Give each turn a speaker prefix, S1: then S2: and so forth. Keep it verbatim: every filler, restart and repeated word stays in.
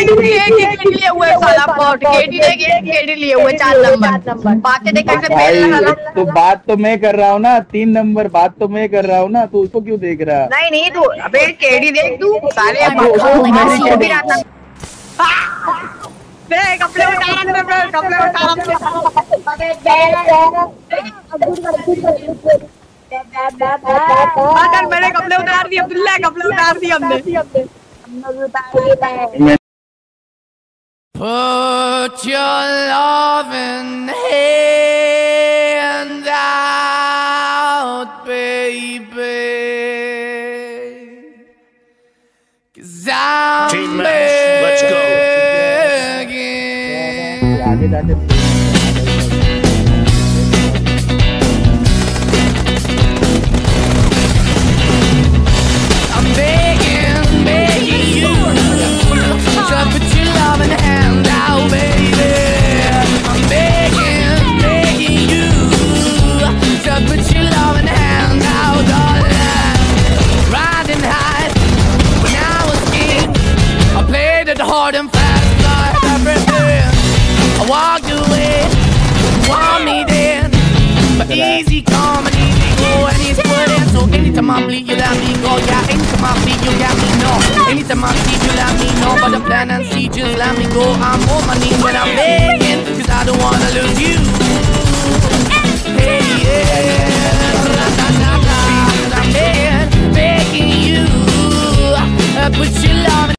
S1: KD एक एक लिए हुए साला पॉट केडी ने एक केडी लिए हुए चार नंबर बातें देख कैसे फेल रहा।
S2: तो बात तो मैं कर रहा हूँ ना, तीन नंबर बात तो मैं कर रहा हूँ ना, तो उसको क्यों देख रहा?
S1: नहीं नहीं तू अबे केडी देख तू साले भी रहता कपड़े उठा रहा कपड़े उठा रहा मैंने कपड़े उतार दिए अब्दुल्ला कपड़े उतार दिए हमने।
S3: Put your loving hand out, baby, 'cause I'm begging. Let's go. I'm begging, begging you to put your loving hand out, baby. I'm begging, begging you to put your loving hand out, darling. Riding high when I was king, I played it hard and fast like everything. I walked away, want me then, but easy come and easy go, and it's good. So anytime I bleed, you let me go. Yeah, anytime I bleed, you got me know. Anytime I see you, let me know. But the plan and see, just let me go. I'm on my knees when I'm